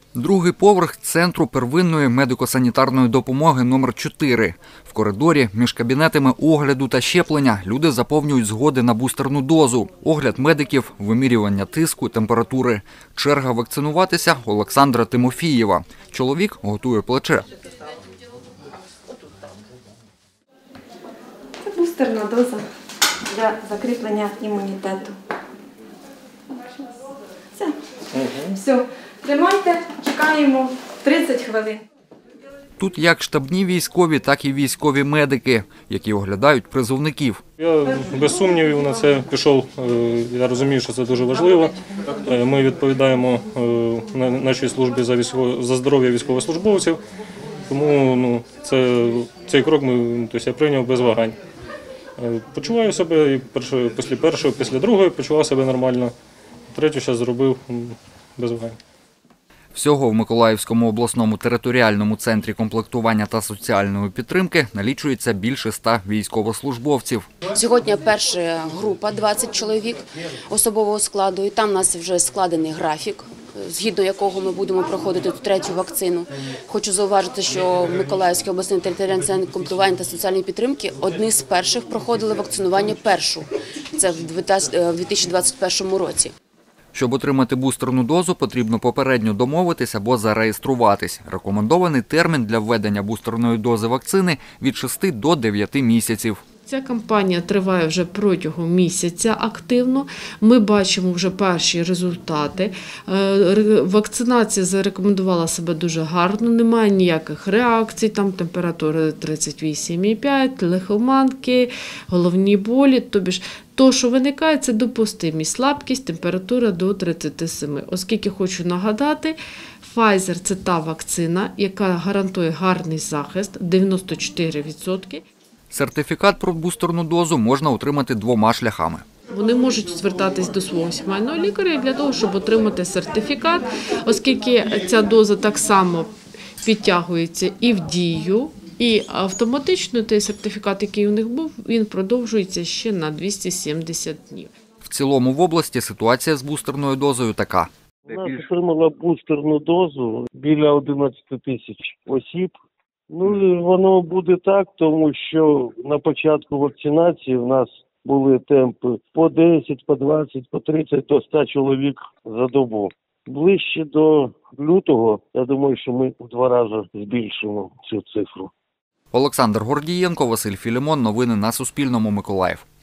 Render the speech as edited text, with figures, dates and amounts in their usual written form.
Другий поверх Центру первинної медико-санітарної допомоги номер 4. В коридорі між кабінетами огляду та щеплення люди заповнюють згоди на бустерну дозу. Огляд медиків, вимірювання тиску, температури. Черга вакцинуватися Олександра Тимофієва. Чоловік готує плече. Це бустерна доза для закріплення імунітету. Все. Тримайте, чекаємо 30 хвилин. Тут як штабні військові, так і військові медики, які оглядають призовників. Я без сумнівів на це пішов. Я розумію, що це дуже важливо. Ми відповідаємо нашій службі за здоров'я військовослужбовців. Тому цей крок я прийняв без вагань. Почуваю себе і після першого, після другої почував себе нормально. Третю зараз зробив без вагань. Всього в Миколаївському обласному територіальному центрі комплектування та соціальної підтримки налічується більше 100 військовослужбовців. Сьогодні перша група, 20 чоловік особового складу, і там у нас вже складений графік, згідно якого ми будемо проходити третю вакцину. Хочу зауважити, що Миколаївський обласний територіальний центр комплектування та соціальної підтримки одні з перших проходили вакцинування першу. Це в 2021 році. Щоб отримати бустерну дозу, потрібно попередньо домовитись або зареєструватись. Рекомендований термін для введення бустерної дози вакцини – від 6 до 9 місяців. Ця кампанія триває вже протягом місяця активно. Ми бачимо вже перші результати. Вакцинація зарекомендувала себе дуже гарно, немає ніяких реакцій, там температура 38,5, лихоманки, головні болі. Тобто, то, що виникає, це допустимість, слабкість, температура до 37. Оскільки хочу нагадати, Pfizer – це та вакцина, яка гарантує гарний захист, 94%. Сертифікат про бустерну дозу можна отримати двома шляхами. Вони можуть звертатись до свого сімейного лікаря для того, щоб отримати сертифікат, оскільки ця доза так само підтягується і в дію, і автоматично той сертифікат, який у них був, він продовжується ще на 270 днів. В цілому в області ситуація з бустерною дозою така. У нас отримала бустерну дозу біля 11 тисяч осіб. І воно буде так, тому що на початку вакцинації в нас були темпи по 10, по 20, по 30, до 100 чоловік за добу. Ближче до лютого, я думаю, що ми в 2 рази збільшимо цю цифру. Олександр Гордієнко, Василь Філімон. Новини на Суспільному. Миколаїв.